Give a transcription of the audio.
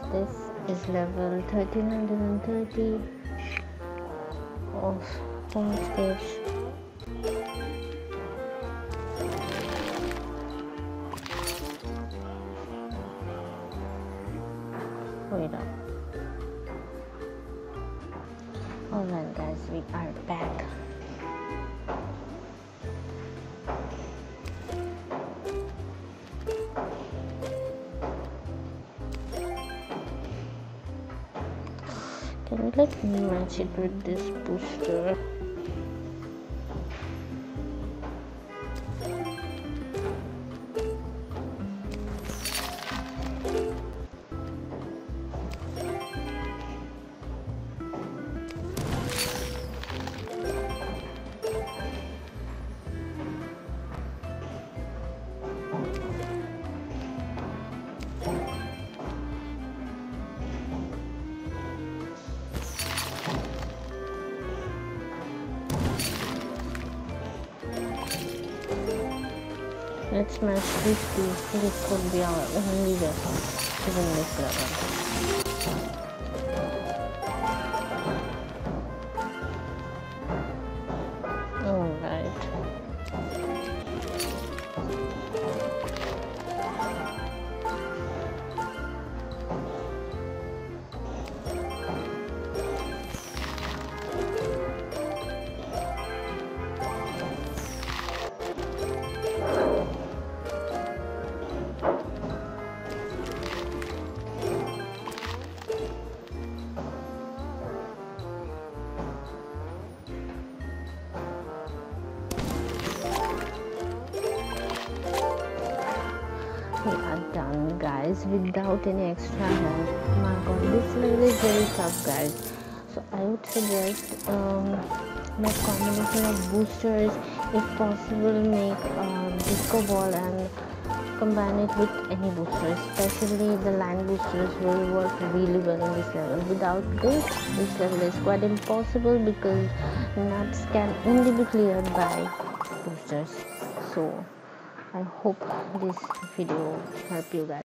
This is level 1330 of Homescapes. Wait up. Alright guys, we are back. Can you let me match it with this booster? Let's match these two. This could be our only weapon to win this level. Alright. We are done guys without any extra help. My god, this level is very tough guys, so I would suggest make combination of boosters, if possible make disco ball and combine it with any booster, especially the land boosters will work really well in this level. Without this level is quite impossible because nuts can only be cleared by boosters. So I hope this video help you guys.